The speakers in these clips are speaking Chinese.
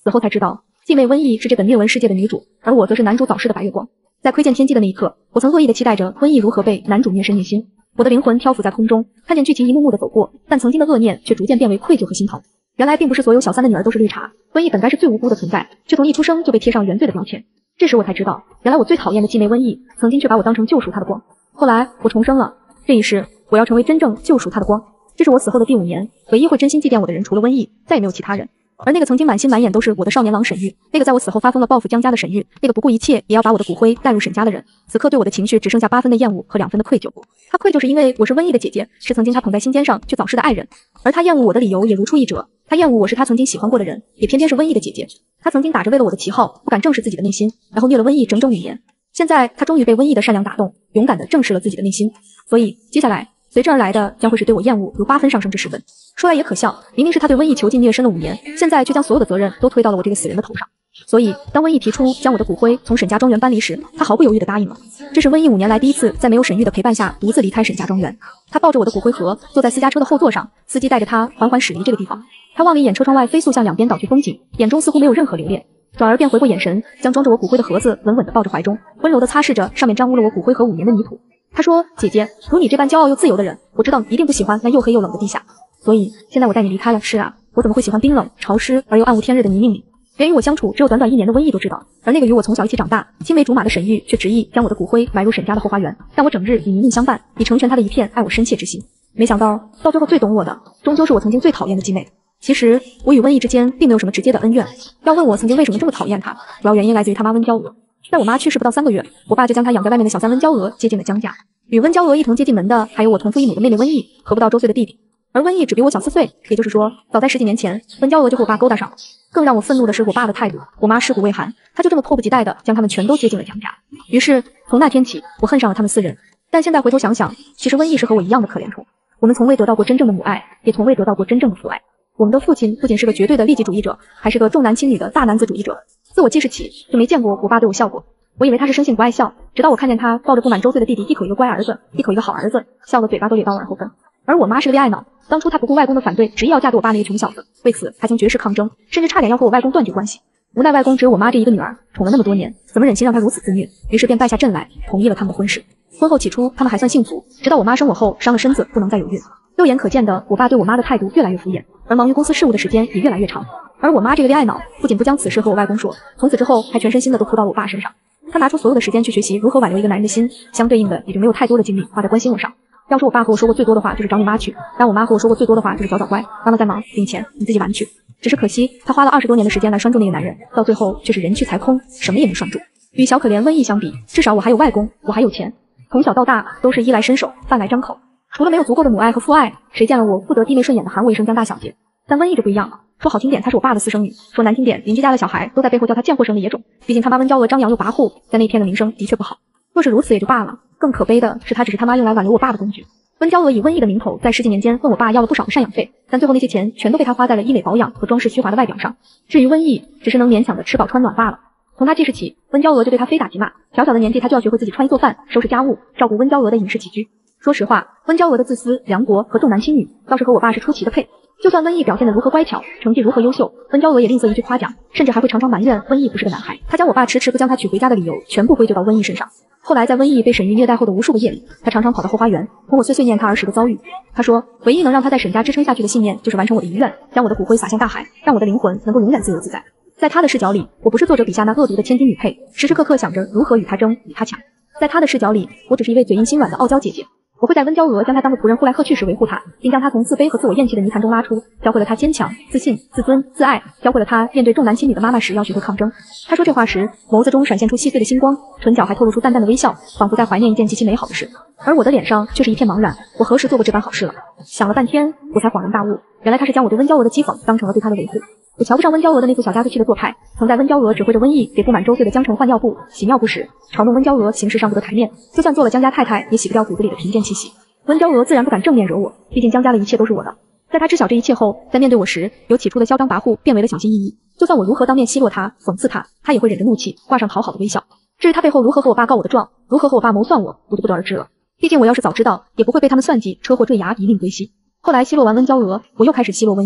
死后才知道，继妹瘟疫是这本灭文世界的女主，而我则是男主早逝的白月光。在窥见天机的那一刻，我曾恶意地期待着瘟疫如何被男主灭身灭心。我的灵魂漂浮在空中，看见剧情一幕幕的走过，但曾经的恶念却逐渐变为愧疚和心疼。原来并不是所有小三的女儿都是绿茶，瘟疫本该是最无辜的存在，却从一出生就被贴上原罪的标签。这时我才知道，原来我最讨厌的继妹瘟疫，曾经却把我当成救赎她的光。后来我重生了，这一世我要成为真正救赎她的光。这是我死后的第5年，唯一会真心祭奠我的人除了瘟疫，再也没有其他人。而那个曾经满心满眼都是我的少年郎沈玉，那个在我死后发疯了报复江家的沈玉，那个不顾一切也要把我的骨灰带入沈家的人，此刻对我的情绪只剩下8分的厌恶和2分的愧疚。他愧疚是因为我是瘟疫的姐姐，是曾经他捧在心尖上却早逝的爱人，而他厌恶我的理由也如出一辙。他厌恶我是他曾经喜欢过的人，也偏偏是瘟疫的姐姐。他曾经打着为了我的旗号，不敢正视自己的内心，然后虐了瘟疫整整5年。现在他终于被瘟疫的善良打动，勇敢地正视了自己的内心。所以接下来随之而来的将会是对我厌恶如8分上升至10分。说来也可笑，明明是他对瘟疫囚禁虐身了5年，现在却将所有的责任都推到了我这个死人的头上。所以当瘟疫提出将我的骨灰从沈家庄园搬离时，他毫不犹豫地答应了。这是瘟疫5年来第一次在没有沈玉的陪伴下独自离开沈家庄园。他抱着我的骨灰盒坐在私家车的后座上，司机带着他缓缓驶离这个地方。他望了一眼车窗外飞速向两边倒去风景，眼中似乎没有任何留恋，转而便回过眼神，将装着我骨灰的盒子稳稳地抱着怀中，温柔地擦拭着上面沾污了我骨灰盒5年的泥土。他说：“姐姐，如你这般骄傲又自由的人，我知道你一定不喜欢那又黑又冷的地下。所以现在我带你离开了。是啊，我怎么会喜欢冰冷、潮湿而又暗无天日的泥泞里？连与我相处只有短短1年的瘟疫都知道，而那个与我从小一起长大、青梅竹马的沈玉却执意将我的骨灰埋入沈家的后花园，让我整日与泥泞相伴，以成全他的一片爱我深切之心。没想到到最后最懂我的，终究是我曾经最讨厌的继妹。其实我与瘟疫之间并没有什么直接的恩怨。要问我曾经为什么这么讨厌她，主要原因来自于他妈温娇娥。在我妈去世不到3个月，我爸就将她养在外面的小三温娇娥接进了江家。与温娇娥一同接进门的还有我同父异母的妹妹瘟疫和不到周岁的弟弟。而瘟疫只比我小4岁，也就是说，早在10几年前，温娇娥就和我爸勾搭上了。更让我愤怒的是我爸的态度。我妈尸骨未寒，他就这么迫不及待地将他们全都接进了江家。于是从那天起，我恨上了他们4人。但现在回头想想，其实瘟疫是和我一样的可怜虫。我们从未得到过真正的母爱，也从未得到过真正的父爱。我们的父亲不仅是个绝对的利己主义者，还是个重男轻女的大男子主义者。自我记事起，就没见过我爸对我笑过。我以为他是生性不爱笑，直到我看见他抱着不满周岁的弟弟，一口一个乖儿子，一口一个好儿子，笑得嘴巴都咧到耳后分。而我妈是个恋爱脑，当初她不顾外公的反对，执意要嫁给我爸那个穷小子，为此还曾绝食抗争，甚至差点要和我外公断绝关系。无奈外公只有我妈这一个女儿，宠了那么多年，怎么忍心让她如此自虐？于是便败下阵来，同意了他们的婚事。婚后起初他们还算幸福，直到我妈生我后伤了身子，不能再有孕。肉眼可见的，我爸对我妈的态度越来越敷衍，而忙于公司事务的时间也越来越长。而我妈这个恋爱脑，不仅不将此事和我外公说，从此之后还全身心的都扑到了我爸身上。她拿出所有的时间去学习如何挽留一个男人的心，相对应的也就没有太多的精力花在关心我上。要说我爸和我说过最多的话就是找你妈去，但我妈和我说过最多的话就是早早乖，妈妈在忙，领钱你自己玩去。只是可惜她花了20多年的时间来拴住那个男人，到最后却是人去财空，什么也没拴住。与小可怜瘟疫相比，至少我还有外公，我还有钱。从小到大都是衣来伸手，饭来张口，除了没有足够的母爱和父爱，谁见了我不得弟妹顺眼的喊我一声江大小姐。但瘟疫就不一样了，说好听点她是我爸的私生女，说难听点邻居家的小孩都在背后叫她贱货生的野种。毕竟他妈温娇娥张扬又跋扈，在那片的名声的确不好。若是如此也就罢了，更可悲的是她只是他妈用来挽留我爸的工具。温娇娥以瘟疫的名头在10几年间问我爸要了不少的赡养费，但最后那些钱全都被他花在了医美保养和装饰虚华的外表上。至于瘟疫，只是能勉强的吃饱穿暖罢了。从他记事起，温娇娥就对他非打即骂，小小的年纪他就要学会自己穿衣做饭、收拾家务，照顾温娇娥的饮食起居。说实话，温娇娥的自私、凉薄和重男轻女倒是和我爸是出奇的配。就算瘟疫表现得如何乖巧，成绩如何优秀，温娇娥也吝啬一句夸奖，甚至还会常常埋怨瘟疫不是个男孩。他将我爸迟迟不将他娶回家的理由全部归咎到瘟疫身上。后来在瘟疫被沈玉虐待后的无数个夜里，他常常跑到后花园和我碎碎念他儿时的遭遇。他说唯一能让他在沈家支撑下去的信念就是完成我的遗愿，将我的骨灰撒向大海，让我的灵魂能够永远自由自在。在他的视角里，我不是作者笔下那恶毒的千金女配，时时刻刻想着如何与他争与他抢。在他的视角里，我只是一位嘴硬心软的傲娇姐姐。我会在温娇娥将她当个仆人呼来喝去时维护她，并将她从自卑和自我厌弃的泥潭中拉出，教会了她坚强、自信、自尊、自爱，教会了她面对重男轻女的妈妈时要学会抗争。她说这话时，眸子中闪现出细碎的星光，唇角还透露出淡淡的微笑，仿佛在怀念一件极其美好的事。而我的脸上却是一片茫然，我何时做过这般好事了？想了半天，我才恍然大悟，原来她是将我对温娇娥的讥讽当成了对她的维护。我瞧不上温娇娥的那副小家子气的做派，曾在温娇娥指挥着瘟疫给不满周岁的江城换尿布、洗尿布时，嘲弄温娇娥行事上不得台面，就算做了江家太太，也洗不掉骨子里的贫贱气息。温娇娥自然不敢正面惹我，毕竟江家的一切都是我的。在她知晓这一切后，在面对我时，由起初的嚣张跋扈变为了小心翼翼。就算我如何当面奚落她、讽刺她，她也会忍着怒气，挂上讨好的微笑。至于她背后如何和我爸告我的状，如何和我爸谋算我，我就不得而知了。毕竟我要是早知道，也不会被他们算计，车祸坠崖，一命归西。后来奚落完温娇娥，我又开始奚落瘟疫。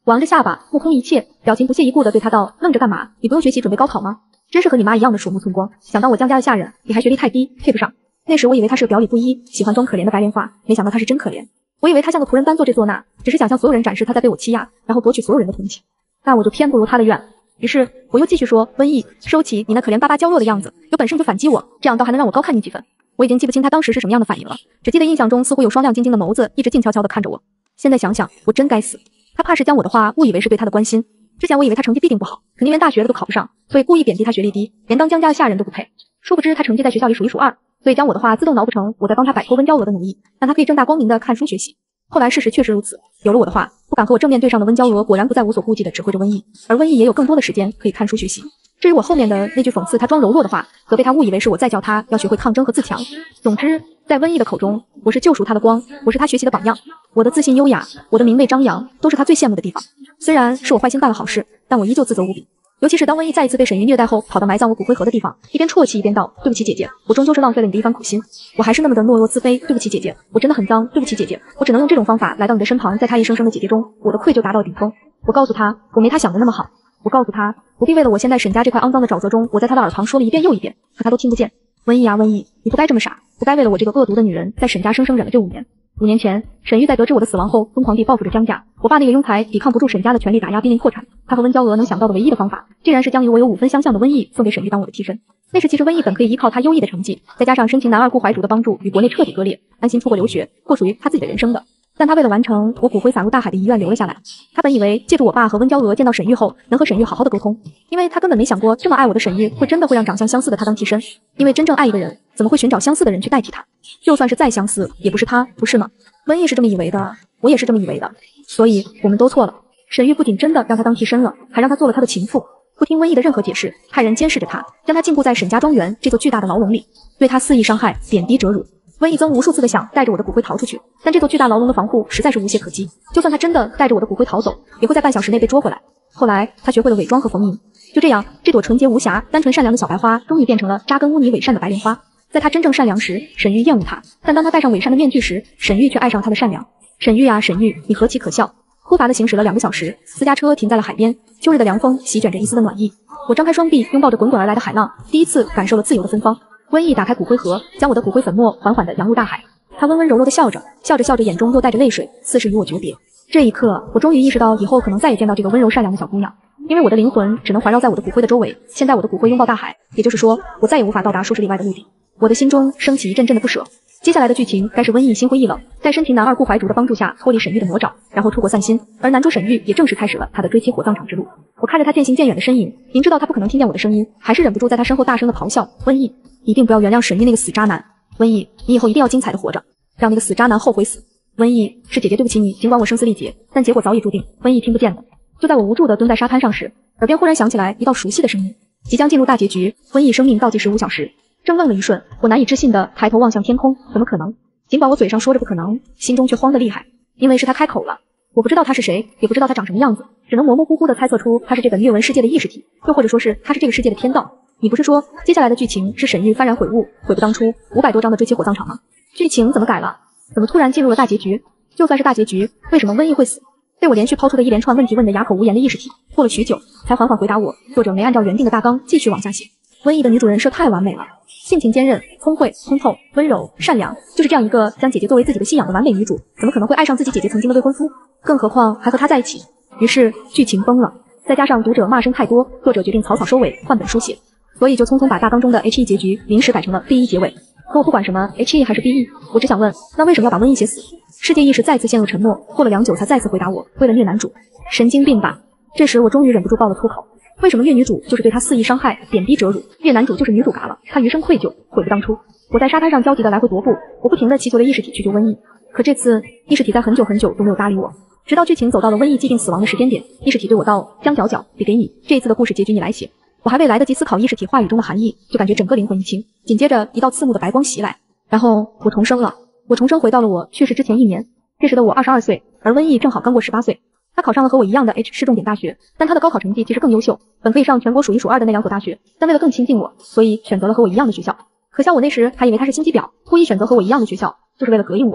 我昂着下巴，目空一切，表情不屑一顾地对他道：“愣着干嘛？你不用学习准备高考吗？真是和你妈一样的鼠目寸光。想当我江家的下人，你还学历太低，配不上。”那时我以为他是个表里不一、喜欢装可怜的白莲花，没想到他是真可怜。我以为他像个仆人般做这做那，只是想向所有人展示他在被我欺压，然后博取所有人的同情。但我就偏不如他的愿。于是我又继续说：“瘟疫，收起你那可怜巴巴娇弱的样子，有本事你就反击我，这样倒还能让我高看你几分。”我已经记不清他当时是什么样的反应了，只记得印象中似乎有双亮晶晶的眸子一直静悄悄地看着我。现在想想，我真该死。他怕是将我的话误以为是对他的关心。之前我以为他成绩必定不好，肯定连大学的都考不上，所以故意贬低他学历低，连当江家的下人都不配。殊不知他成绩在学校里数一数二，所以将我的话自动挠不成我在帮他摆脱温娇娥的奴役，让他可以正大光明地看书学习。后来事实确实如此，有了我的话，不敢和我正面对上的温娇娥果然不再无所顾忌地指挥着瘟疫，而瘟疫也有更多的时间可以看书学习。至于我后面的那句讽刺他装柔弱的话，则被他误以为是我在教他要学会抗争和自强。总之，在瘟疫的口中，我是救赎他的光，我是他学习的榜样。我的自信优雅，我的明媚张扬，都是他最羡慕的地方。虽然是我坏心办了好事，但我依旧自责无比。尤其是当瘟疫再一次被沈玉虐待后，跑到埋葬我骨灰盒的地方，一边啜泣一边道：“对不起姐姐，我终究是浪费了你的一番苦心。我还是那么的懦弱自卑，对不起姐姐，我真的很脏，对不起姐姐，我只能用这种方法来到你的身旁，在他一声声的姐姐中，我的愧疚达到顶峰。”我告诉他，我没他想的那么好。我告诉他，不必为了我陷在沈家这块肮脏的沼泽中，我在他的耳旁说了一遍又一遍，可他都听不见。瘟疫啊瘟疫，你不该这么傻，不该为了我这个恶毒的女人，在沈家生生忍了这5年。5年前，沈玉在得知我的死亡后，疯狂地报复着江家。我爸那个庸才抵抗不住沈家的权力打压，濒临破产。他和温娇娥能想到的唯一的方法，竟然是将与我有5分相像的瘟疫送给沈玉当我的替身。那时其实瘟疫本可以依靠他优异的成绩，再加上深情男二顾怀竹的帮助，与国内彻底割裂，安心出国留学，过属于他自己的人生的。但他为了完成我骨灰洒入大海的遗愿留了下来。他本以为借助我爸和温娇娥见到沈玉后，能和沈玉好好的沟通，因为他根本没想过这么爱我的沈玉会真的会让长相相似的他当替身。因为真正爱一个人，怎么会寻找相似的人去代替他？就算是再相似，也不是他，不是吗？瘟疫是这么以为的，我也是这么以为的，所以我们都错了。沈玉不仅真的让他当替身了，还让他做了他的情妇，不听瘟疫的任何解释，派人监视着他，将他禁锢在沈家庄园这座巨大的牢笼里，对他肆意伤害，贬低折辱。瘟疫曾无数次的想带着我的骨灰逃出去，但这座巨大牢笼的防护实在是无懈可击，就算他真的带着我的骨灰逃走，也会在半小时内被捉回来。后来他学会了伪装和逢迎，就这样，这朵纯洁无瑕、单纯善良的小白花，终于变成了扎根污泥伪善的白莲花。在他真正善良时，沈玉厌恶他；但当他戴上伪善的面具时，沈玉却爱上他的善良。沈玉啊，沈玉，你何其可笑！枯乏地行驶了2个小时，私家车停在了海边，秋日的凉风席卷着一丝的暖意。我张开双臂，拥抱着滚滚而来的海浪，第一次感受了自由的芬芳。瘟疫打开骨灰盒，将我的骨灰粉末缓缓地扬入大海。他温温柔柔地笑着，笑着笑着，眼中又带着泪水，似是与我诀别。这一刻，我终于意识到以后可能再也见到这个温柔善良的小姑娘，因为我的灵魂只能环绕在我的骨灰的周围。现在我的骨灰拥抱大海，也就是说，我再也无法到达数十里外的陆地。我的心中升起一阵阵的不舍。接下来的剧情该是瘟疫心灰意冷，在深情男二顾怀竹的帮助下脱离沈玉的魔爪，然后出国散心，而男主沈玉也正式开始了他的追妻火葬场之路。我看着他渐行渐远的身影，明知道他不可能听见我的声音，还是忍不住在他身后大声的咆哮：瘟疫，一定不要原谅沈玉那个死渣男！瘟疫，你以后一定要精彩的活着，让那个死渣男后悔死！瘟疫，是姐姐对不起你，尽管我声嘶力竭，但结果早已注定。瘟疫听不见的。就在我无助地蹲在沙滩上时，耳边忽然响起来一道熟悉的声音：即将进入大结局，瘟疫生命倒计时5小时。正愣了一瞬，我难以置信地抬头望向天空，怎么可能？尽管我嘴上说着不可能，心中却慌得厉害，因为是他开口了。我不知道他是谁，也不知道他长什么样子，只能模模糊糊地猜测出他是这本虐文世界的意识体，又或者说是他是这个世界的天道。你不是说接下来的剧情是沈玉幡然悔悟，悔不当初500多章的追妻火葬场吗？剧情怎么改了？怎么突然进入了大结局？就算是大结局，为什么瘟疫会死？被我连续抛出的一连串问题问得哑口无言的意识体，过了许久才缓缓回答我。作者没按照原定的大纲继续往下写。瘟疫的女主人设太完美了，性情坚韧、聪慧、通透、温柔、善良，就是这样一个将姐姐作为自己的信仰的完美女主，怎么可能会爱上自己姐姐曾经的未婚夫？更何况还和他在一起。于是剧情崩了，再加上读者骂声太多，作者决定草草收尾，换本书写，所以就匆匆把大纲中的 HE 结局临时改成了 BE 结尾。可我不管什么 HE 还是 BE， 我只想问，那为什么要把瘟疫写死？世界意识再次陷入沉默，过了良久才再次回答我，为了虐男主。神经病吧！这时我终于忍不住爆了粗口。为什么虐女主就是对她肆意伤害、贬低折辱，虐男主就是女主嘎了，她余生愧疚，悔不当初。我在沙滩上焦急地来回踱步，我不停地祈求着意识体去救瘟疫，可这次意识体在很久很久都没有搭理我，直到剧情走到了瘟疫既定死亡的时间点，意识体对我道：江角角，得给你，这一次的故事结局你来写。我还未来得及思考意识体话语中的含义，就感觉整个灵魂一清，紧接着一道刺目的白光袭来，然后我重生了，我重生回到了我去世之前1年。这时的我22岁，而瘟疫正好刚过18岁。他考上了和我一样的 H 市重点大学，但他的高考成绩其实更优秀，本可以上全国数1数2的那2所大学，但为了更亲近我，所以选择了和我一样的学校。可笑我那时还以为他是心机婊，故意选择和我一样的学校，就是为了膈应我。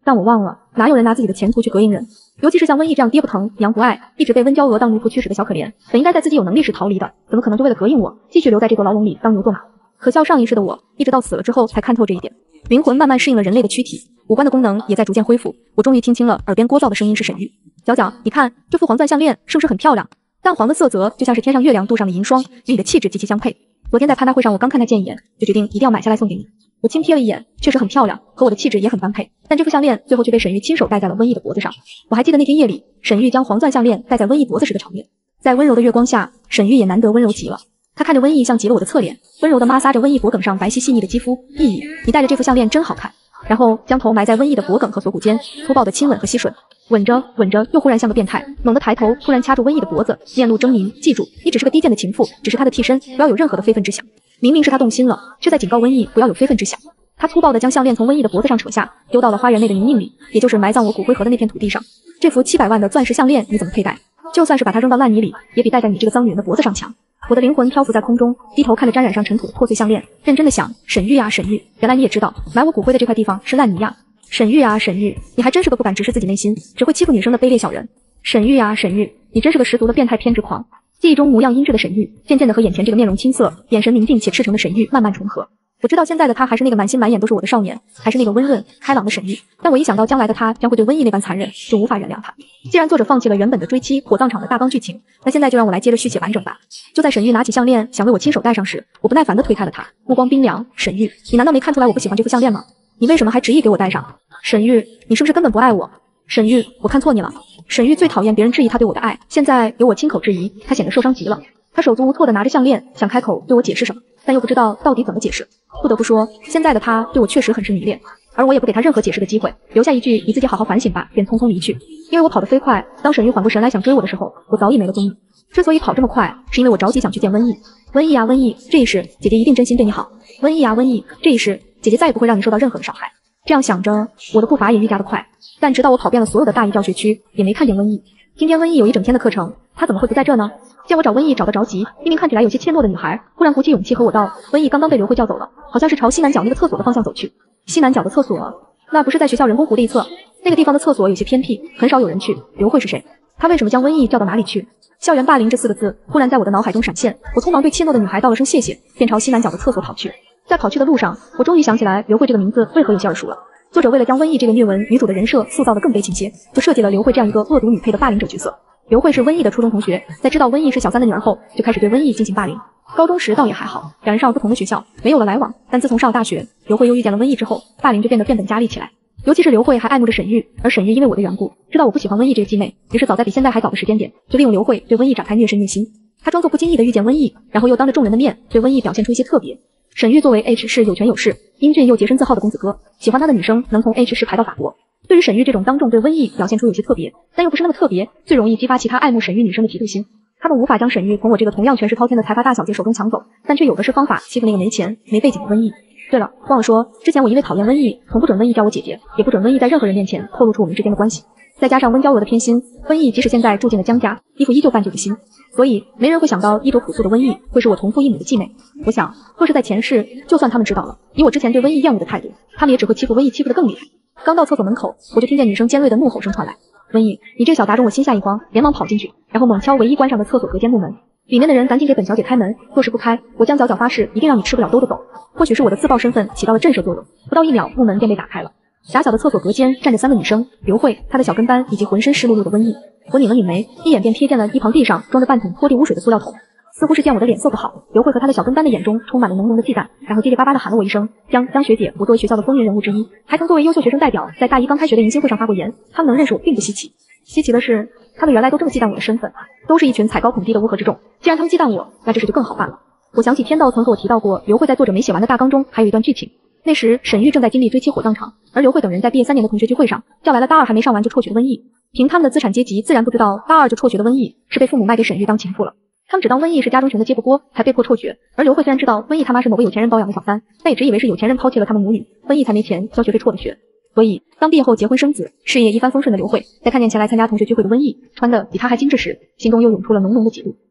但我忘了，哪有人拿自己的前途去膈应人？尤其是像温逸这样爹不疼娘不爱，一直被温娇娥当奴仆驱使的小可怜，本应该在自己有能力时逃离的，怎么可能就为了膈应我，继续留在这座牢笼里当牛做马？可笑上一世的我，一直到死了之后才看透这一点。灵魂慢慢适应了人类的躯体，五官的功能也在逐渐恢复。我终于听清了耳边聒噪的声音是沈玉。角角，你看这副黄钻项链是不是很漂亮？淡黄的色泽就像是天上月亮镀上的银霜，与你的气质极其相配。昨天在攀搭会上，我刚看他见一眼，就决定一定要买下来送给你。我轻瞥了一眼，确实很漂亮，和我的气质也很般配。但这副项链最后却被沈玉亲手戴在了温逸的脖子上。我还记得那天夜里，沈玉将黄钻项链戴在温逸脖子时的场面。在温柔的月光下，沈玉也难得温柔极了。他看着温逸像极了我的侧脸，温柔地摩挲着温逸脖颈上白皙细腻的肌肤，意语：你戴着这副项链真好看。然后将头埋在温逸的脖颈和锁骨间，粗暴的亲吻和吸吮，吻着吻着，又忽然像个变态，猛地抬头，突然掐住温逸的脖子，面露狰狞。记住，你只是个低贱的情妇，只是他的替身，不要有任何的非分之想。明明是他动心了，却在警告温逸不要有非分之想。他粗暴地将项链从温逸的脖子上扯下，丢到了花园内的泥泞里，也就是埋葬我骨灰盒的那片土地上。这副700万的钻石项链你怎么佩戴？就算是把它扔到烂泥里，也比戴在你这个脏女人的脖子上强。我的灵魂漂浮在空中，低头看着沾染上尘土的破碎项链，认真的想：沈玉呀沈玉，原来你也知道埋我骨灰的这块地方是烂泥呀。沈玉啊沈玉，你还真是个不敢直视自己内心，只会欺负女生的卑劣小人。沈玉啊沈玉，你真是个十足的变态偏执狂。记忆中模样阴鸷的沈玉，渐渐的和眼前这个面容青涩、眼神宁静且赤诚的沈玉慢慢重合。我知道现在的他还是那个满心满眼都是我的少年，还是那个温润开朗的沈玉，但我一想到将来的他将会对温逸那般残忍，就无法原谅他。既然作者放弃了原本的追妻火葬场的大纲剧情，那现在就让我来接着续写完整吧。就在沈玉拿起项链想为我亲手戴上时，我不耐烦地推开了他，目光冰凉。沈玉，你难道没看出来我不喜欢这副项链吗？你为什么还执意给我戴上？沈玉，你是不是根本不爱我？沈玉，我看错你了。沈玉最讨厌别人质疑他对我的爱，现在由我亲口质疑，他显得受伤极了。他手足无措地拿着项链，想开口对我解释什么，但又不知道到底怎么解释。不得不说，现在的他对我确实很是迷恋，而我也不给他任何解释的机会，留下一句你自己好好反省吧，便匆匆离去。因为我跑得飞快，当沈玉缓过神来想追我的时候，我早已没了踪影。之所以跑这么快，是因为我着急想去见温逸。温逸啊温逸，这一世姐姐一定真心对你好。温逸啊温逸，这一世姐姐再也不会让你受到任何的伤害。这样想着，我的步伐也愈加的快，但直到我跑遍了所有的大一教学区，也没看见温逸。今天温逸有一整天的课程，她怎么会不在这呢？见我找温逸找得着急，一名看起来有些怯懦的女孩忽然鼓起勇气和我道：温逸刚刚被刘慧叫走了，好像是朝西南角那个厕所的方向走去。西南角的厕所，那不是在学校人工湖的一侧？那个地方的厕所有些偏僻，很少有人去。刘慧是谁？她为什么将温逸叫到哪里去？校园霸凌这4个字忽然在我的脑海中闪现，我匆忙对怯懦的女孩道了声谢谢，便朝西南角的厕所跑去。在跑去的路上，我终于想起来刘慧这个名字为何有些耳熟了。作者为了将温逸这个虐文女主的人设塑造得更悲情些，就设计了刘慧这样一个恶毒女配的霸凌者角色。刘慧是温逸的初中同学，在知道温逸是小三的女儿后，就开始对温逸进行霸凌。高中时倒也还好，两人上了不同的学校，没有了来往。但自从上了大学，刘慧又遇见了温逸之后，霸凌就变得变本加厉起来。尤其是刘慧还爱慕着沈玉，而沈玉因为我的缘故，知道我不喜欢温逸这个继妹，于是早在比现在还早的时间点，就利用刘慧对温逸展开虐身虐心。他装作不经意的遇见温逸，然后又当着众人的面对温逸表现出一些特别。沈玉作为 H 市有权有势、英俊又洁身自好的公子哥，喜欢他的女生能从 H 市排到法国。对于沈玉这种当众对温逸表现出有些特别，但又不是那么特别，最容易激发其他爱慕沈玉女生的嫉妒心。他们无法将沈玉从我这个同样权势滔天的财阀大小姐手中抢走，但却有的是方法欺负那个没钱没背景的温逸。对了，忘了说，之前我因为讨厌温逸，从不准温逸叫我姐姐，也不准温逸在任何人面前透露出我们之间的关系。再加上温娇娥的偏心，温逸即使现在住进了江家，衣服依旧半旧的新，所以没人会想到衣着朴素的温逸会是我同父异母的继妹。我想，若是在前世，就算他们知道了，以我之前对温逸厌恶的态度，他们也只会欺负温逸欺负得更厉害。刚到厕所门口，我就听见女生尖锐的怒吼声传来。温逸，你这个小杂种！我心下一慌，连忙跑进去，然后猛敲唯一关上的厕所隔间木门。里面的人赶紧给本小姐开门，若是不开，我将角角发誓一定让你吃不了兜着走。或许是我的自爆身份起到了震慑作用，不到1秒，木门便被打开了。狭小的厕所隔间站着3个女生，刘慧、她的小跟班以及浑身湿漉漉的温逸。我拧了拧眉，一眼便瞥见了一旁地上装着半桶拖地污水的塑料桶。似乎是见我的脸色不好，刘慧和她的小跟班的眼中充满了浓浓的忌惮，然后结结巴巴地喊了我一声江学姐。我作为学校的风云人物之一，还曾作为优秀学生代表在大一刚开学的迎新会上发过言，他们能认识我并不稀奇。稀奇的是，他们原来都这么忌惮我的身份，都是一群踩高捧低的乌合之众。既然他们忌惮我，那这事就更好办了。我想起天道曾和我提到过，刘慧在作者没写完的大纲中还有一段剧情。那时沈玉正在经历追妻火葬场，而刘慧等人在毕业3年的同学聚会上叫来了大二还没上完就辍学的温逸。凭他们的资产阶级，自然不知道大二就辍学的温逸是被父母卖给沈玉当情妇了。他们只当温逸是家中穷的接不过，才被迫辍学。而刘慧虽然知道温逸他妈是某个有钱人包养的小三，但也只以为是有钱人抛弃了他们母女，温逸才没钱交学费辍的学。所以当毕业后结婚生子，事业一帆风顺的刘慧，在看见前来参加同学聚会的温逸穿的比她还精致时，心中又涌出了浓浓的嫉妒。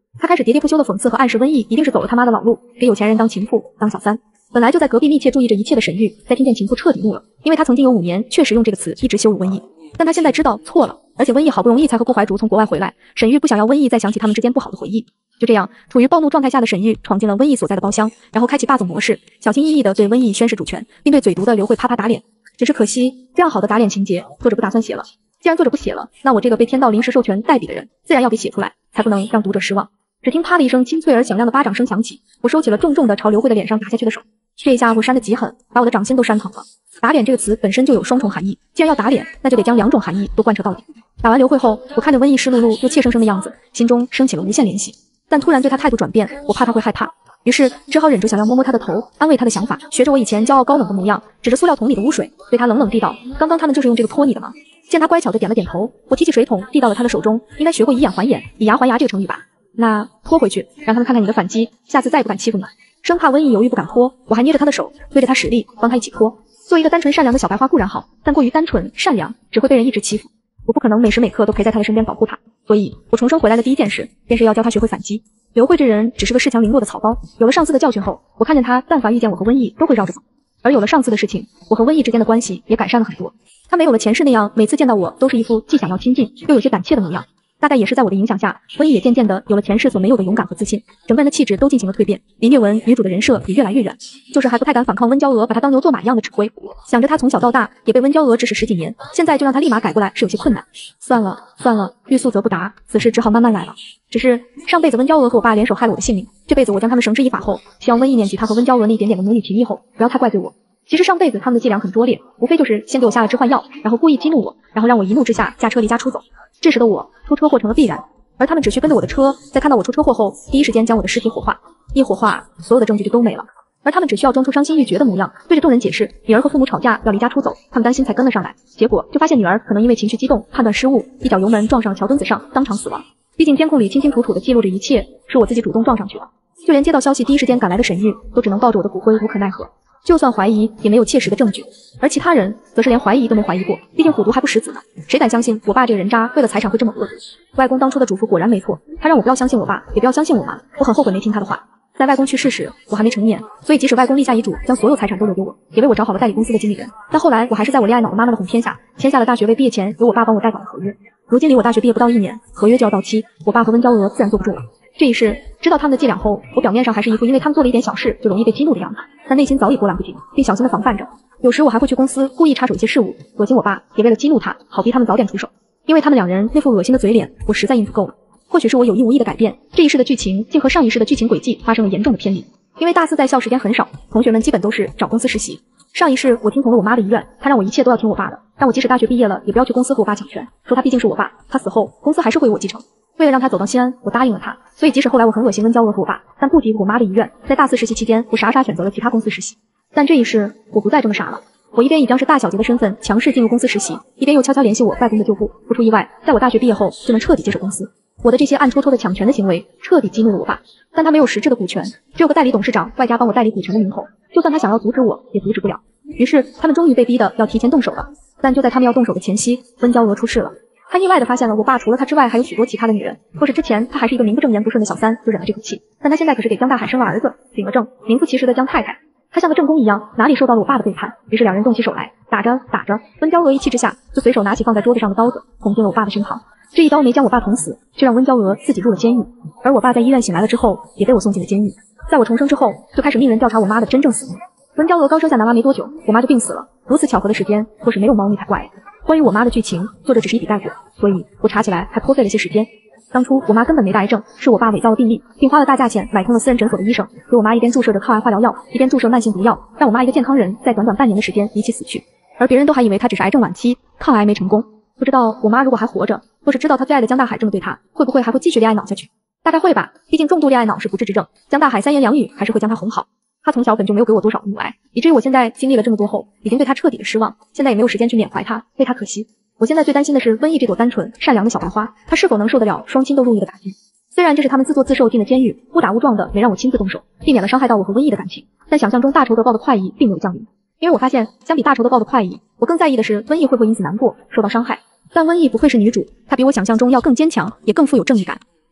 他开始喋喋不休的讽刺和暗示温逸一定是走了他妈的老路，给有钱人当情妇、当小三。本来就在隔壁密切注意着一切的沈玉，在听见情妇彻底怒了，因为他曾经有5年确实用这个词一直羞辱温逸，但他现在知道错了，而且温逸好不容易才和顾怀竹从国外回来，沈玉不想要温逸再想起他们之间不好的回忆。就这样，处于暴怒状态下的沈玉闯进了温逸所在的包厢，然后开启霸总模式，小心翼翼地对温逸宣示主权，并对嘴毒的刘慧啪啪打脸。只是可惜，这样好的打脸情节，作者不打算写了。既然作者不写了，那我这个被天道临时授权代笔的人，自然要给写出来，才不能让读者失望。只听啪的一声清脆而响亮的巴掌声响起，我收起了重重的朝刘慧的脸上打下去的手。这一下我扇得极狠，把我的掌心都扇疼了。打脸这个词本身就有双重含义，既然要打脸，那就得将2种含义都贯彻到底。打完刘慧后，我看着温逸湿漉漉又怯生生的样子，心中升起了无限怜惜。但突然对他态度转变，我怕他会害怕，于是只好忍住想要摸摸他的头，安慰他的想法，学着我以前骄傲高冷的模样，指着塑料桶里的污水，对他冷冷地道：“刚刚他们就是用这个泼你的吗？”见他乖巧地点了点头，我提起水桶递到了他的手中，应该学过以眼还眼，以牙还牙这个成语吧？那泼回去，让他们看看你的反击，下次再也不敢欺负你了。生怕温逸犹豫不敢泼，我还捏着他的手，推着他使力，帮他一起泼。做一个单纯善良的小白花固然好，但过于单纯善良，只会被人一直欺负。我不可能每时每刻都陪在他的身边保护他，所以我重生回来的第一件事，便是要教他学会反击。刘慧这人只是个恃强凌弱的草包，有了上次的教训后，我看见他但凡遇见我和温逸都会绕着走。而有了上次的事情，我和温逸之间的关系也改善了很多。他没有了前世那样每次见到我都是一副既想要亲近又有些胆怯的模样。大概也是在我的影响下，温逸也渐渐的有了前世所没有的勇敢和自信，整个人的气质都进行了蜕变。林月文女主的人设也越来越远，就是还不太敢反抗温娇娥把她当牛做马一样的指挥。想着她从小到大也被温娇娥指使10几年，现在就让她立马改过来是有些困难。算了，欲速则不达，此事只好慢慢来了。只是上辈子温娇娥和我爸联手害了我的性命，这辈子我将他们绳之以法后，希望温逸念及他和温娇娥那一点点的母女情谊后，不要太怪罪我。其实上辈子他们的伎俩很拙劣，无非就是先给我下了致幻药，然后故意激怒我，然后让我一怒之下驾车离家出走。这时的我出车祸成了必然，而他们只需跟着我的车，在看到我出车祸后，第一时间将我的尸体火化。一火化，所有的证据就都没了。而他们只需要装出伤心欲绝的模样，对着众人解释女儿和父母吵架要离家出走，他们担心才跟了上来。结果就发现女儿可能因为情绪激动，判断失误，一脚油门撞上桥墩子上，当场死亡。毕竟监控里清清楚楚地记录着一切，是我自己主动撞上去的。就连接到消息第一时间赶来的沈玉，都只能抱着我的骨灰无可奈何。就算怀疑，也没有切实的证据，而其他人则是连怀疑都没怀疑过，毕竟虎毒还不食子呢。谁敢相信我爸这个人渣为了财产会这么恶毒？外公当初的嘱咐果然没错，他让我不要相信我爸，也不要相信我妈。我很后悔没听他的话。在外公去世时，我还没成年，所以即使外公立下遗嘱将所有财产都留给我，也为我找好了代理公司的经理人。但后来我还是在我恋爱脑的妈妈的哄骗下，签下了大学未毕业前由我爸帮我代管的合约。如今离我大学毕业不到1年，合约就要到期，我爸和温娇娥自然坐不住了。这一世知道他们的伎俩后，我表面上还是一副因为他们做了一点小事就容易被激怒的样子，但内心早已波澜不惊，并小心地防范着。有时我还会去公司故意插手一些事务，恶心我爸，也为了激怒他，好逼他们早点出手。因为他们2人那副恶心的嘴脸，我实在应付够了。或许是我有意无意的改变，这一世的剧情竟和上一世的剧情轨迹发生了严重的偏离。因为大4在校时间很少，同学们基本都是找公司实习。上一世我听从了我妈的遗愿，她让我一切都要听我爸的，让我即使大学毕业了也不要去公司和我爸抢权，说他毕竟是我爸，他死后公司还是会由我继承。为了让他走到西安，我答应了他，所以即使后来我很恶心温娇娥和我爸，但不敌我妈的遗愿，在大4实习期间，我傻傻选择了其他公司实习。但这一世我不再这么傻了，我一边以张氏大小姐的身份强势进入公司实习，一边又悄悄联系我外公的旧部，不出意外，在我大学毕业后就能彻底接手公司。我的这些暗戳戳的抢权的行为，彻底激怒了我爸，但他没有实质的股权，只有个代理董事长外加帮我代理股权的名头，就算他想要阻止我，也阻止不了。于是他们终于被逼的要提前动手了，但就在他们要动手的前夕，温娇娥出事了。他意外地发现了我爸除了他之外还有许多其他的女人，或是之前他还是一个名不正言不顺的小三，就忍了这口气。但他现在可是给江大海生了儿子，领了证，名副其实的江太太。他像个正宫一样，哪里受到了我爸的背叛？于是2人动起手来，打着，温娇娥一气之下就随手拿起放在桌子上的刀子，捅进了我爸的身旁。这一刀没将我爸捅死，却让温娇娥自己入了监狱。而我爸在医院醒来了之后，也被我送进了监狱。在我重生之后，就开始命人调查我妈的真正死因。温娇娥刚生下男娃没多久，我妈就病死了。如此巧合的时间，若是没有猫腻才怪。关于我妈的剧情，作者只是一笔带过，所以我查起来还颇费了些时间。当初我妈根本没大癌症，是我爸伪造了病历，并花了大价钱买通了私人诊所的医生，给我妈一边注射着抗癌化疗药，一边注射慢性毒药，让我妈一个健康人在短短半年的时间离奇死去。而别人都还以为她只是癌症晚期，抗癌没成功。不知道我妈如果还活着，若是知道她最爱的江大海这么对她，会不会还会继续恋爱脑下去？大概会吧，毕竟重度恋爱脑是不治之症，江大海3言2语还是会将她哄好。他从小本就没有给我多少母爱，以至于我现在经历了这么多后，已经对他彻底的失望，现在也没有时间去缅怀他，为他可惜。我现在最担心的是温逸这朵单纯善良的小白花，她是否能受得了双亲都入狱的打击？虽然这是他们自作自受进了监狱，误打误撞的没让我亲自动手，避免了伤害到我和温逸的感情，但想象中大仇得报的快意并没有降临。因为我发现，相比大仇得报的快意，我更在意的是温逸会不会因此难过，受到伤害。但温逸不愧是女主，她比我想象中要更坚强，也更富有正义感。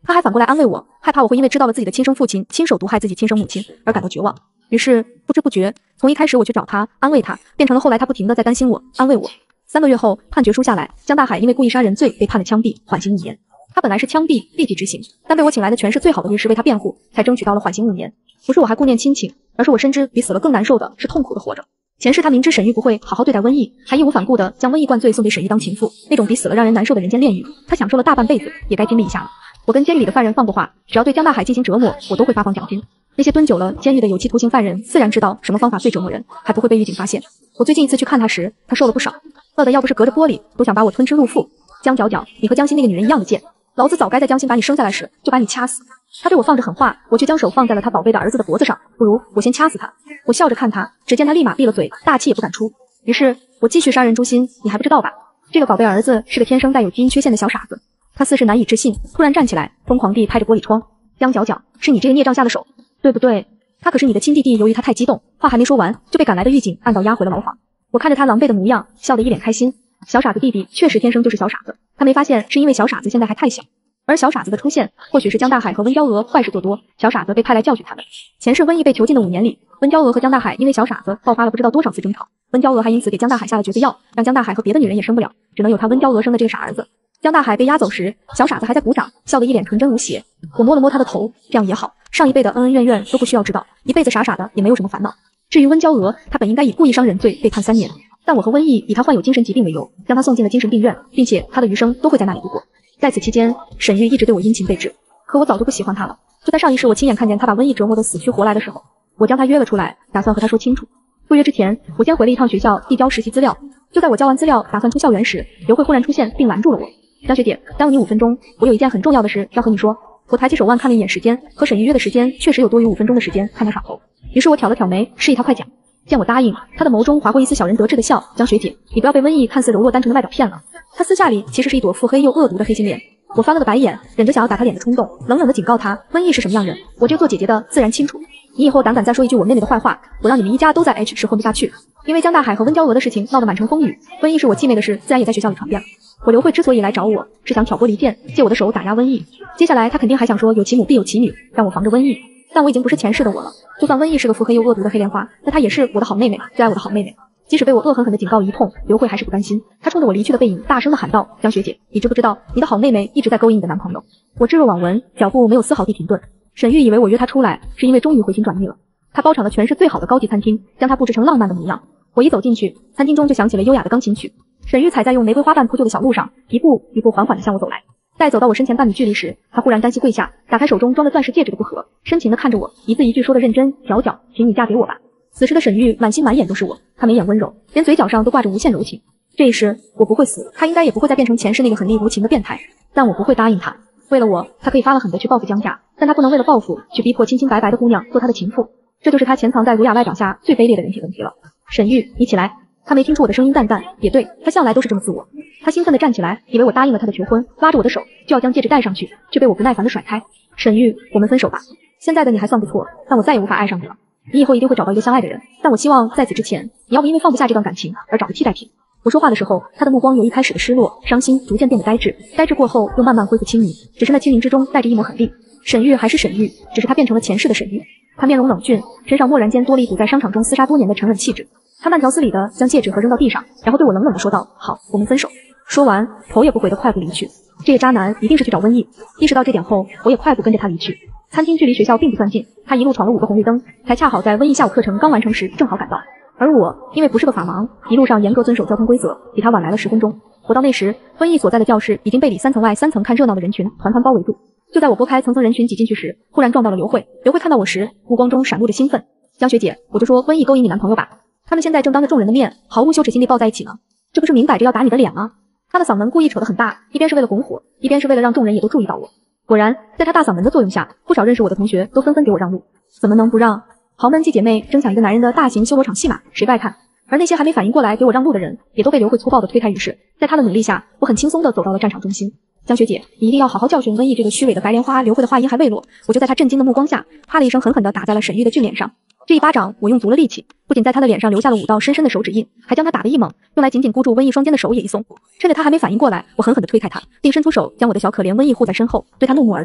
他还反过来安慰我，害怕我会因为知道了自己的亲生父亲亲手毒害自己亲生母亲而感到绝望。于是不知不觉，从一开始我去找他安慰他，变成了后来他不停地在担心我安慰我。3个月后，判决书下来，江大海因为故意杀人罪被判了枪毙，缓刑5年。他本来是枪毙立即执行，但被我请来的全是最好的律师为他辩护，才争取到了缓刑5年。不是我还顾念亲情，而是我深知比死了更难受的是痛苦的活着。前世他明知沈玉不会好好对待瘟疫，还义无反顾地将瘟疫灌醉送给沈玉当情妇，那种比死了让人难受的人间炼狱，他享受了大半辈子，也该经历一下了。我跟监狱里的犯人放过话，只要对江大海进行折磨，我都会发放奖金。那些蹲久了监狱的有期徒刑犯人自然知道什么方法最折磨人，还不会被狱警发现。我最近一次去看他时，他瘦了不少，饿得要不是隔着玻璃都想把我吞吃入腹。江角角，你和江心那个女人一样的贱，老子早该在江心把你生下来时就把你掐死。他对我放着狠话，我却将手放在了他宝贝的儿子的脖子上，不如我先掐死他。我笑着看他，只见他立马闭了嘴，大气也不敢出。于是我继续杀人诛心，你还不知道吧？这个宝贝儿子是个天生带有基因缺陷的小傻子。他似是难以置信，突然站起来，疯狂地拍着玻璃窗。江角角，是你这个孽障下的手，对不对？他可是你的亲弟弟。由于他太激动，话还没说完，就被赶来的狱警按倒押回了牢房。我看着他狼狈的模样，笑得一脸开心。小傻子弟弟确实天生就是小傻子，他没发现是因为小傻子现在还太小。而小傻子的出现，或许是江大海和温娇娥坏事做多，小傻子被派来教训他们。前世瘟疫被囚禁的5年里，温娇娥和江大海因为小傻子爆发了不知道多少次争吵，温娇娥还因此给江大海下了绝子药，让江大海和别的女人也生不了，只能有他温娇娥生的这个傻儿子。江大海被押走时，小傻子还在鼓掌，笑得一脸纯真无邪。我摸了摸他的头，这样也好，上一辈的恩恩怨怨都不需要知道，一辈子傻傻的也没有什么烦恼。至于温娇娥，她本应该以故意伤人罪被判3年，但我和瘟疫以她患有精神疾病为由，将她送进了精神病院，并且她的余生都会在那里度过。在此期间，沈玉一直对我殷勤备至，可我早就不喜欢他了。就在上一世，我亲眼看见他把瘟疫折磨得死去活来的时候，我将他约了出来，打算和他说清楚。赴约之前，我先回了一趟学校递交实习资料。就在我交完资料打算出校园时，刘慧忽然出现并拦住了我。江学姐，耽误你5分钟，我有一件很重要的事要和你说。我抬起手腕看了一眼时间，和沈玉约的时间确实有多余5分钟的时间看他耍猴。于是我挑了挑眉，示意他快讲。见我答应，他的眸中划过一丝小人得志的笑。江学姐，你不要被瘟疫看似柔弱单纯的外表骗了，他私下里其实是一朵腹黑又恶毒的黑心脸。我翻了个白眼，忍着想要打他脸的冲动，冷冷地警告他，瘟疫是什么样人，我这个做姐姐的自然清楚。你以后胆敢再说一句我妹妹的坏话，我让你们一家都在 H 市混不下去。因为江大海和温娇娥的事情闹得满城风雨，瘟疫是我继妹的事自然也在学校里传遍了。我刘慧之所以来找我，是想挑拨离间，借我的手打压瘟疫。接下来他肯定还想说有其母必有其女，让我防着瘟疫。但我已经不是前世的我了，就算瘟疫是个腹黑又恶毒的黑莲花，但她也是我的好妹妹，最爱我的好妹妹。即使被我恶狠狠地警告了一通，刘慧还是不甘心，她冲着我离去的背影大声地喊道：江学姐，你知不知道你的好妹妹一直在勾引你的男朋友？我置若罔闻，脚步没有丝毫地停顿。沈玉以为我约她出来是因为终于回心转意了，她包场的全是最好的高级餐厅，将它布置成浪漫的模样。我一走进去，餐厅中就响起了优雅的钢琴曲。沈玉踩在用玫瑰花瓣铺就的小路上，一步一步缓缓地向我走来。待走到我身前半米距离时，他忽然单膝跪下，打开手中装着钻石戒指的布盒，深情地看着我，一字一句说得认真。角角，请你嫁给我吧。此时的沈玉满心满眼都是我，她眉眼温柔，连嘴角上都挂着无限柔情。这一世我不会死，他应该也不会再变成前世那个狠戾无情的变态，但我不会答应他。为了我，他可以发了狠的去报复江家，但他不能为了报复去逼迫清清白白的姑娘做他的情妇，这就是他潜藏在儒雅外表下最卑劣的人品问题了。沈玉，你起来。他没听出我的声音淡淡，也对，他向来都是这么自我。他兴奋地站起来，以为我答应了他的求婚，拉着我的手就要将戒指戴上去，却被我不耐烦地甩开。沈玉，我们分手吧。现在的你还算不错，但我再也无法爱上你了。你以后一定会找到一个相爱的人，但我希望在此之前，你要不因为放不下这段感情而找个替代品。我说话的时候，他的目光由一开始的失落、伤心，逐渐变得呆滞，呆滞过后又慢慢恢复清明，只是那清明之中带着一抹狠戾。沈玉还是沈玉，只是他变成了前世的沈玉。他面容冷峻，身上蓦然间多了一股在商场中厮杀多年的沉稳气质。他慢条斯理地将戒指盒扔到地上，然后对我冷冷地说道：好，我们分手。说完，头也不回地快步离去。这个渣男一定是去找瘟疫。意识到这点后，我也快步跟着他离去。餐厅距离学校并不算近，他一路闯了5个红绿灯，才恰好在瘟疫下午课程刚完成时正好赶到。而我因为不是个法盲，一路上严格遵守交通规则，比他晚来了10分钟。我到那时，瘟疫所在的教室已经被里3层外3层看热闹的人群团团包围住。就在我拨开层层人群挤进去时，忽然撞到了刘慧。刘慧看到我时，目光中闪露着兴奋。江学姐，我就说瘟疫勾引你男朋友吧。他们现在正当着众人的面，毫无羞耻心地抱在一起呢，这不是明摆着要打你的脸吗？他的嗓门故意扯得很大，一边是为了拱火，一边是为了让众人也都注意到我。果然，在他大嗓门的作用下，不少认识我的同学都纷纷给我让路。怎么能不让？豪门继姐妹争抢一个男人的大型修罗场戏码，谁不爱看？而那些还没反应过来给我让路的人，也都被刘慧粗暴地推开于世。在他的努力下，我很轻松地走到了战场中心。江学姐，你一定要好好教训瘟疫这个虚伪的白莲花。刘慧的话音还未落，我就在他震惊的目光下，啪的一声狠狠地打在了沈玉的俊脸上。这一巴掌我用足了力气，不仅在他的脸上留下了5道深深的手指印，还将他打得一猛，用来紧紧箍住瘟疫双肩的手也一松。趁着他还没反应过来，我狠狠地推开他，并伸出手将我的小可怜瘟疫护在身后，对他怒目而瞪。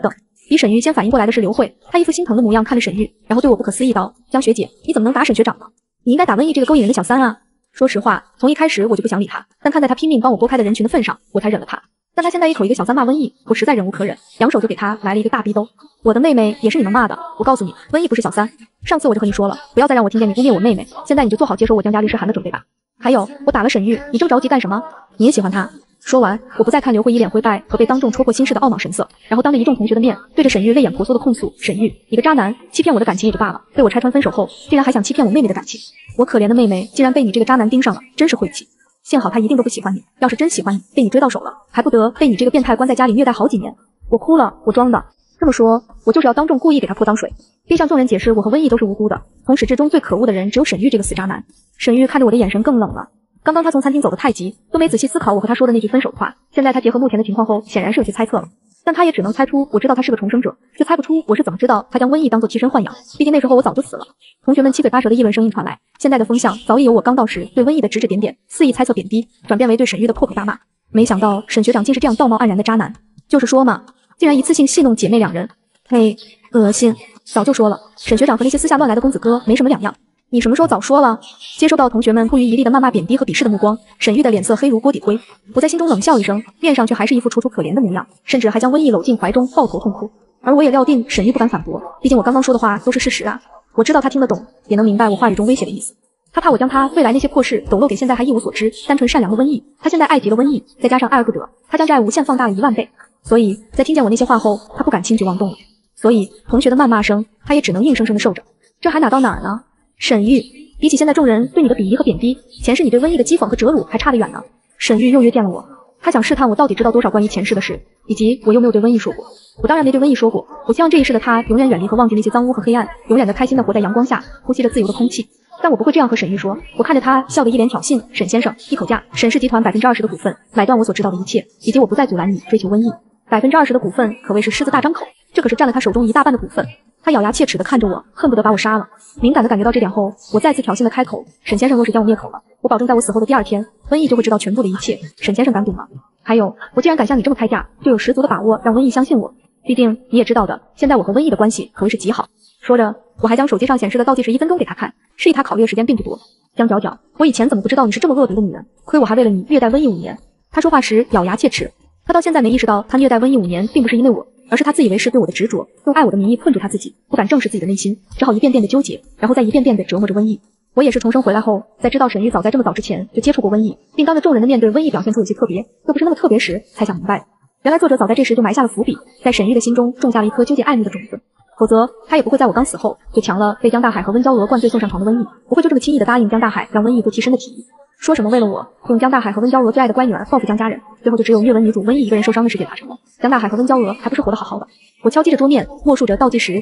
比沈玉先反应过来的是刘慧，她一副心疼的模样看着沈玉，然后对我不可思议道：“江学姐，你怎么能打沈学长呢？你应该打瘟疫这个勾引人的小三啊！”说实话，从一开始我就不想理他，但看在他拼命帮我拨开的人群的份上，我才忍了他。但他现在一口一个小三骂瘟疫，我实在忍无可忍，扬手就给他来了一个大逼兜。我的妹妹也是你们骂的，我告诉你，瘟疫不是小三。上次我就和你说了，不要再让我听见你污蔑我妹妹，现在你就做好接受我江家律师函的准备吧。还有，我打了沈玉，你这么着急干什么？你也喜欢他？说完，我不再看刘慧一脸灰败和被当众戳破心事的懊恼神色，然后当着一众同学的面，对着沈玉泪眼婆娑的控诉：沈玉，你个渣男，欺骗我的感情也就罢了，被我拆穿分手后，竟然还想欺骗我妹妹的感情。我可怜的妹妹竟然被你这个渣男盯上了，真是晦气。幸好他一定都不喜欢你，要是真喜欢你，被你追到手了，还不得被你这个变态关在家里虐待好几年。我哭了，我装的。这么说，我就是要当众故意给他泼脏水，并向众人解释我和瘟疫都是无辜的。从始至终最可恶的人只有沈玉这个死渣男。沈玉看着我的眼神更冷了。刚刚他从餐厅走得太急，都没仔细思考我和他说的那句分手的话。现在他结合目前的情况后，显然是有些猜测了，但他也只能猜出我知道他是个重生者，却猜不出我是怎么知道他将瘟疫当作替身豢养。毕竟那时候我早就死了。同学们七嘴八舌的议论声音传来，现在的风向早已由我刚到时对瘟疫的指指点点、肆意猜测贬低，转变为对沈玉的破口大骂。没想到沈学长竟是这样道貌岸然的渣男，就是说嘛，竟然一次性戏弄姐妹两人，嘿，恶心！早就说了，沈学长和那些私下乱来的公子哥没什么两样。你什么时候早说了？接收到同学们不遗余力的谩骂、贬低和鄙视的目光，沈玉的脸色黑如锅底灰。我在心中冷笑一声，面上却还是一副楚楚可怜的模样，甚至还将瘟疫搂进怀中，抱头痛哭。而我也料定沈玉不敢反驳，毕竟我刚刚说的话都是事实啊。我知道他听得懂，也能明白我话语中威胁的意思。他怕我将他未来那些破事抖露给现在还一无所知、单纯善良的瘟疫。他现在爱极了瘟疫，再加上爱而不得，他将这爱无限放大了10000倍。所以在听见我那些话后，他不敢轻举妄动了。所以同学的谩骂声，他也只能硬生生的受着。这还哪到哪儿呢？沈玉，比起现在众人对你的鄙夷和贬低，前世你对瘟疫的讥讽和折辱还差得远呢。沈玉又约见了我，他想试探我到底知道多少关于前世的事，以及我有没有对瘟疫说过。我当然没对瘟疫说过，我希望这一世的他永远远离和忘记那些脏污和黑暗，永远的开心的活在阳光下，呼吸着自由的空气。但我不会这样和沈玉说。我看着他笑得一脸挑衅，沈先生，一口价，沈氏集团20%的股份，买断我所知道的一切，以及我不再阻拦你追求瘟疫。20%的股份可谓是狮子大张口，这可是占了他手中1大半的股份。他咬牙切齿地看着我，恨不得把我杀了。敏感地感觉到这点后，我再次挑衅地开口：沈先生若是将我灭口了，我保证在我死后的第2天，瘟疫就会知道全部的一切。沈先生敢赌吗？还有，我既然敢向你这么开价，就有十足的把握让瘟疫相信我。毕竟你也知道的，现在我和瘟疫的关系可谓是极好。说着，我还将手机上显示的倒计时1分钟给他看，示意他考虑的时间并不多。江角角，我以前怎么不知道你是这么恶毒的女人？亏我还为了你虐待瘟疫5年。他说话时咬牙切齿，他到现在没意识到他虐待瘟疫5年并不是因为我，而是他自以为是对我的执着，用爱我的名义困住他自己，不敢正视自己的内心，只好一遍遍的纠结，然后再一遍遍的折磨着瘟疫。我也是重生回来后，在知道沈玉早在这么早之前就接触过瘟疫，并当着众人的面对瘟疫表现出有些特别，又不是那么特别时，才想明白，原来作者早在这时就埋下了伏笔，在沈玉的心中种下了一颗纠结爱慕的种子。否则他也不会在我刚死后就强了被江大海和温娇娥灌醉送上床的瘟疫，不会就这么轻易的答应江大海让瘟疫做替身的提议。说什么为了我用江大海和温娇娥最爱的乖女儿报复江家人，最后就只有虐文女主瘟疫一个人受伤的事件达成了。江大海和温娇娥还不是活得好好的。我敲击着桌面，默数着倒计时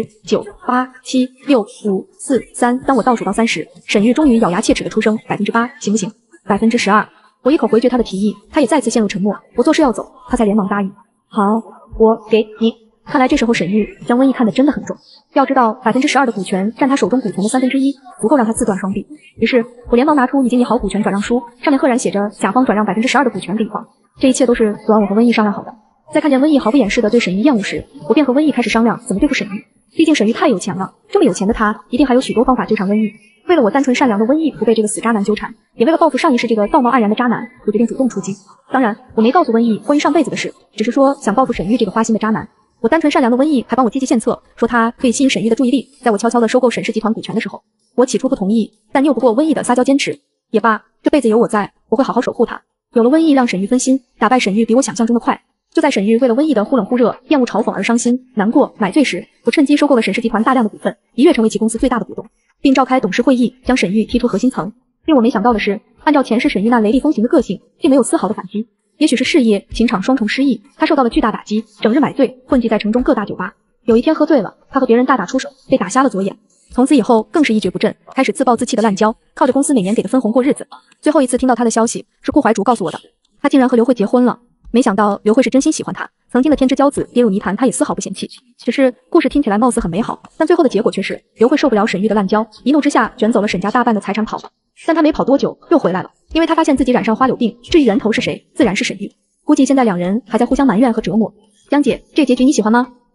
10、9、8、7、6、5、4、3。当我倒数到3时，沈玉终于咬牙切齿的出声：8%，行不行？12%。我一口回绝他的提议，他也再次陷入沉默。我作势要走，他才连忙答应。好，我给你。看来这时候沈玉将瘟疫看得真的很重。要知道12%的股权占他手中股权的1/3，足够让他自断双臂。于是我连忙拿出已经拟好股权转让书，上面赫然写着甲方转让12%的股权给乙方。这一切都是昨晚我和瘟疫商量好的。在看见瘟疫毫不掩饰地对沈玉厌恶时，我便和瘟疫开始商量怎么对付沈玉。毕竟沈玉太有钱了，这么有钱的他一定还有许多方法纠缠瘟疫。为了我单纯善良的瘟疫不被这个死渣男纠缠，也为了报复上一世这个道貌岸然的渣男，我决定主动出击。当然我没告诉瘟疫关于上辈子的事，只是说想报复沈玉这个花心的渣男。我单纯善良的瘟疫还帮我积极献策，说他可以吸引沈玉的注意力。在我悄悄地收购沈氏集团股权的时候，我起初不同意，但拗不过瘟疫的撒娇坚持。也罢，这辈子有我在，我会好好守护他。有了瘟疫让沈玉分心，打败沈玉比我想象中的快。就在沈玉为了瘟疫的忽冷忽热、厌恶嘲讽而伤心、难过、买醉时，我趁机收购了沈氏集团大量的股份，一跃成为其公司最大的股东，并召开董事会议，将沈玉踢出核心层。令我没想到的是，按照前世沈玉那雷厉风行的个性，并没有丝毫的反击。也许是事业、情场双重失意，他受到了巨大打击，整日买醉，混迹在城中各大酒吧。有一天喝醉了，他和别人大打出手，被打瞎了左眼。从此以后更是一蹶不振，开始自暴自弃的滥交，靠着公司每年给的分红过日子。最后一次听到他的消息是顾怀竹告诉我的，他竟然和刘慧结婚了。没想到刘慧是真心喜欢他，曾经的天之骄子跌入泥潭，他也丝毫不嫌弃。只是故事听起来貌似很美好，但最后的结果却是刘慧受不了沈玉的滥交，一怒之下卷走了沈家大半的财产跑了。但他没跑多久又回来了，因为他发现自己染上花柳病，至于源头是谁，自然是沈玉。估计现在两人还在互相埋怨和折磨。江姐，这结局你喜欢吗？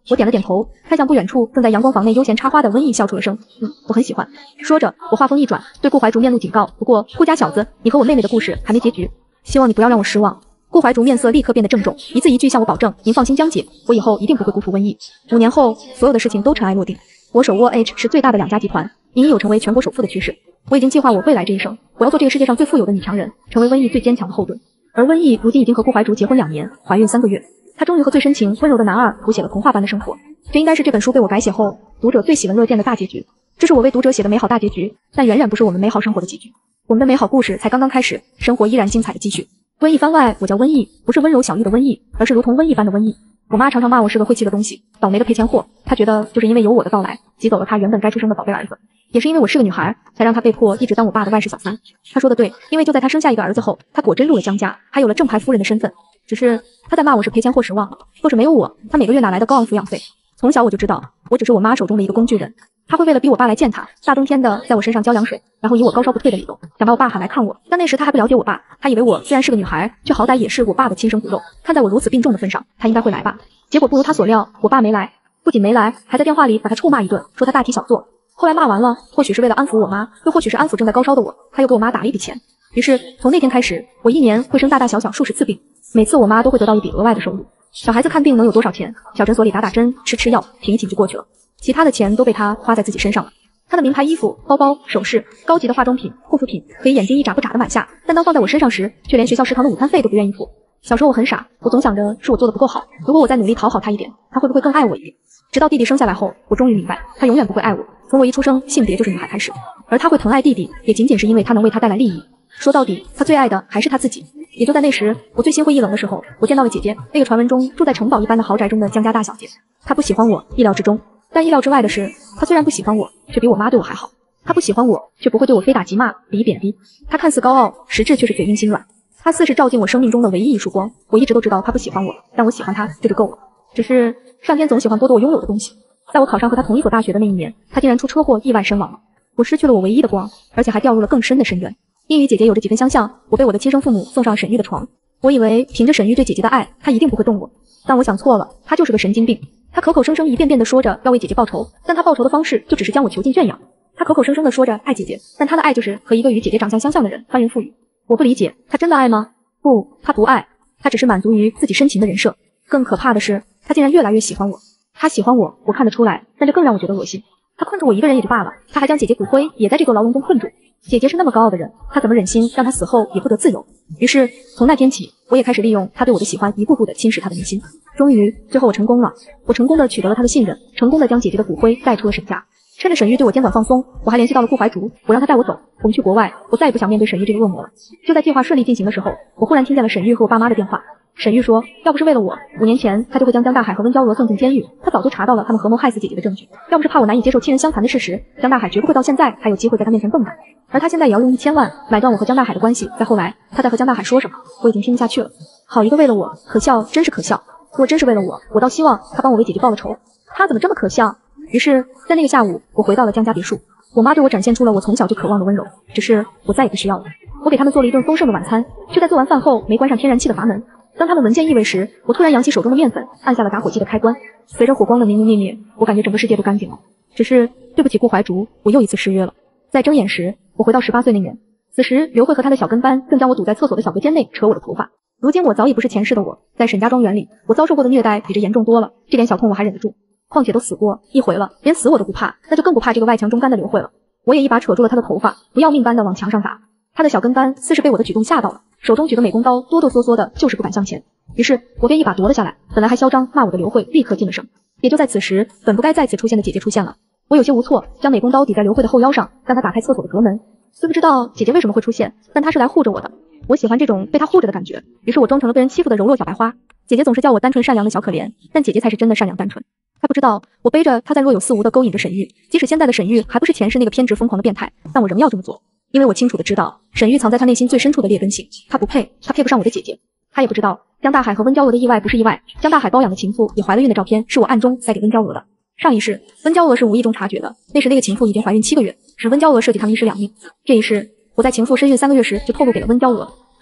我点了点头，看向不远处正在阳光房内悠闲插花的温逸，笑出了声。我很喜欢。说着，我话锋一转，对顾怀竹面露警告。不过，顾家小子，你和我妹妹的故事还没结局，希望你不要让我失望。顾怀竹面色立刻变得郑重，一字一句向我保证：您放心，江姐，我以后一定不会辜负温逸。5年后，所有的事情都尘埃落定。我手握 H 是最大的2家集团，隐有成为全国首富的趋势。我已经计划我未来这一生，我要做这个世界上最富有的女强人，成为温逸最坚强的后盾。而温逸如今已经和顾怀竹结婚2年，怀孕3个月。她终于和最深情温柔的男二谱写了童话般的生活。这应该是这本书被我改写后，读者最喜闻乐见的大结局。这是我为读者写的美好大结局，但远远不是我们美好生活的结局。我们的美好故事才刚刚开始，生活依然精彩的继续。温逸番外，我叫温逸，不是温柔小丽的温逸，而是如同瘟疫般的瘟疫。我妈常常骂我是个晦气的东西，倒霉的赔钱货。她觉得就是因为有我的到来，挤走了她原本该出生的宝贝儿子。也是因为我是个女孩，才让她被迫一直当我爸的外室小三。她说的对，因为就在她生下一个儿子后，她果真入了江家，还有了正牌夫人的身份。只是她在骂我是赔钱货时忘了，若是没有我，她每个月哪来的高昂抚养费？从小我就知道，我只是我妈手中的一个工具人。她会为了逼我爸来见她，大冬天的在我身上浇凉水，然后以我高烧不退的理由，想把我爸喊来看我。但那时她还不了解我爸，她以为我虽然是个女孩，却好歹也是我爸的亲生骨肉。看在我如此病重的份上，她应该会来吧。结果不如她所料，我爸没来，不仅没来，还在电话里把她臭骂一顿，说她大题小做。后来骂完了，或许是为了安抚我妈，又或许是安抚正在高烧的我，他又给我妈打了一笔钱。于是从那天开始，我1年会生大大小小数十次病，每次我妈都会得到一笔额外的收入。小孩子看病能有多少钱？小诊所里打打针、吃药，挺一挺就过去了。其他的钱都被她花在自己身上了。她的名牌衣服、包包、首饰、高级的化妆品、护肤品，可以眼睛一眨不眨的买下，但当放在我身上时，却连学校食堂的午餐费都不愿意付。小时候我很傻，我总想着是我做的不够好，如果我再努力讨好她一点，她会不会更爱我一点？直到弟弟生下来后，我终于明白，她永远不会爱我。从我一出生，性别就是女孩开始，而她会疼爱弟弟，也仅仅是因为她能为他带来利益。说到底，她最爱的还是她自己。也就在那时，我最心灰意冷的时候，我见到了姐姐，那个传闻中住在城堡一般的豪宅中的江家大小姐。她不喜欢我，意料之中。但意料之外的是，她虽然不喜欢我，却比我妈对我还好。她不喜欢我，却不会对我非打即骂，比贬低。她看似高傲，实质却是嘴硬心软。她似是照进我生命中的唯一一束光。我一直都知道她不喜欢我，但我喜欢她，这就够了。只是上天总喜欢剥夺我拥有的东西。在我考上和她同一所大学的那一年，她竟然出车祸意外身亡了。我失去了我唯一的光，而且还掉入了更深的深渊。因与姐姐有着几分相像，我被我的亲生父母送上了沈玉的床。我以为凭着沈玉对姐姐的爱，她一定不会动我，但我想错了，她就是个神经病。她口口声声一遍遍地说着要为姐姐报仇，但她报仇的方式就只是将我囚禁圈养。她口口声声地说着爱姐姐，但她的爱就是和一个与姐姐长相相像的人翻云覆雨。我不理解，她真的爱吗？不，她不爱，她只是满足于自己深情的人设。更可怕的是，她竟然越来越喜欢我。她喜欢我，我看得出来，但这更让我觉得恶心。她困住我一个人也就罢了，她还将姐姐骨灰也在这座牢笼中困住。姐姐是那么高傲的人，她怎么忍心让她死后也不得自由？于是从那天起，我也开始利用她对我的喜欢，一步步地侵蚀她的内心。终于，最后我成功了，我成功地取得了她的信任，成功地将姐姐的骨灰带出了沈家。趁着沈玉对我监管放松，我还联系到了顾怀竹，我让他带我走，我们去国外，我再也不想面对沈玉这个恶魔了。就在计划顺利进行的时候，我忽然听见了沈玉和我爸妈的电话。沈玉说，要不是为了我，5年前他就会将江大海和温娇娥送进监狱，他早就查到了他们合谋害死姐姐的证据。要不是怕我难以接受亲人相残的事实，江大海绝不会到现在还有机会在他面前蹦跶。而他现在也要用1000万买断我和江大海的关系。再后来，他在和江大海说什么，我已经听不下去了。好一个为了我，可笑，真是可笑。若真是为了我倒希望他帮我为姐姐报了仇。他怎么这么可笑？于是，在那个下午，我回到了江家别墅。我妈对我展现出了我从小就渴望的温柔，只是我再也不需要了。我给他们做了一顿丰盛的晚餐，却在做完饭后没关上天然气的阀门。当他们闻见异味时，我突然扬起手中的面粉，按下了打火机的开关。随着火光的明明灭灭，我感觉整个世界都干净了。只是对不起顾怀竹，我又一次失约了。在睁眼时，我回到18岁那年。此时，刘慧和她的小跟班正将我堵在厕所的小隔间内扯我的头发。如今我早已不是前世的我，在沈家庄园里，我遭受过的虐待比这严重多了，这点小痛我还忍得住。况且都死过一回了，连死我都不怕，那就更不怕这个外强中干的刘慧了。我也一把扯住了她的头发，不要命般的往墙上打。她的小跟班似是被我的举动吓到了，手中举个美工刀，哆哆嗦嗦的，就是不敢向前。于是我便一把夺了下来，本来还嚣张骂我的刘慧立刻噤了声。也就在此时，本不该再次出现的姐姐出现了。我有些无措，将美工刀抵在刘慧的后腰上，让她打开厕所的隔门。虽不知道姐姐为什么会出现，但她是来护着我的。我喜欢这种被她护着的感觉，于是我装成了被人欺负的柔弱小白花。姐姐总是叫我单纯善良的小可怜，但姐姐才是真的善良单纯。她不知道，我背着她在若有似无的勾引着沈玉，即使现在的沈玉还不是前世那个偏执疯狂的变态，但我仍要这么做，因为我清楚的知道，沈玉藏在她内心最深处的劣根性，她不配，她配不上我的姐姐。她也不知道，江大海和温娇娥的意外不是意外，江大海包养的情妇也怀了孕的照片是我暗中塞给温娇娥的。上一世，温娇娥是无意中察觉的，那时那个情妇已经怀孕7个月，使温娇娥设计他们一尸两命。这一世，我在情妇身孕3个月时就透露给了温娇娥。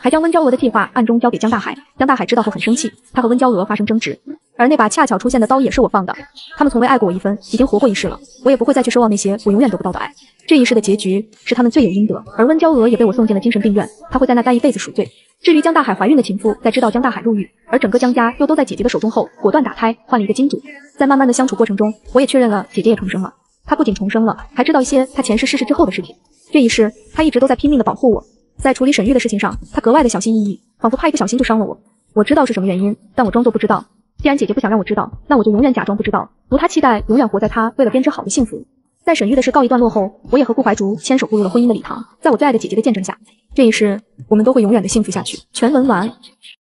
还将温娇娥的计划暗中交给江大海。江大海知道后很生气，他和温娇娥发生争执，而那把恰巧出现的刀也是我放的。他们从未爱过我一分，已经活过一世了，我也不会再去奢望那些我永远得不到的爱。这一世的结局是他们罪有应得，而温娇娥也被我送进了精神病院，她会在那待一辈子赎罪。至于江大海怀孕的情妇，在知道江大海入狱，而整个江家又都在姐姐的手中后，果断打胎，换了一个金主。在慢慢的相处过程中，我也确认了姐姐也重生了。她不仅重生了，还知道一些她前世逝世之后的事情。这一世，她一直都在拼命的保护我。在处理沈玉的事情上，她格外的小心翼翼，仿佛怕一不小心就伤了我。我知道是什么原因，但我装作不知道。既然姐姐不想让我知道，那我就永远假装不知道，如她期待，永远活在她为了编织好的幸福里。在沈玉的事告一段落后，我也和顾怀竹牵手步入了婚姻的礼堂，在我最爱的姐姐的见证下，这一世我们都会永远的幸福下去。全文完。